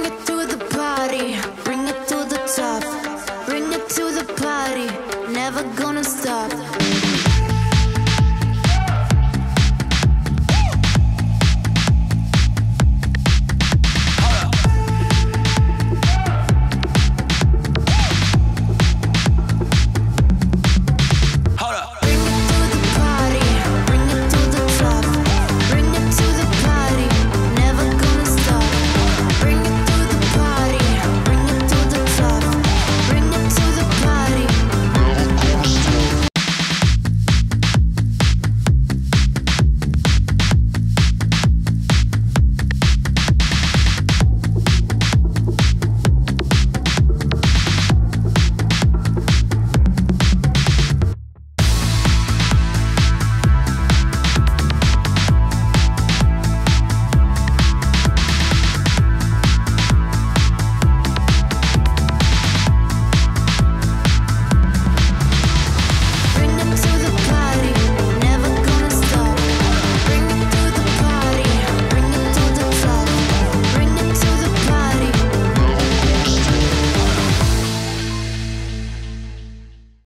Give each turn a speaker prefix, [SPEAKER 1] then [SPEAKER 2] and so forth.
[SPEAKER 1] it to the party, bring it to the top. Bring it to the party, never gonna stop.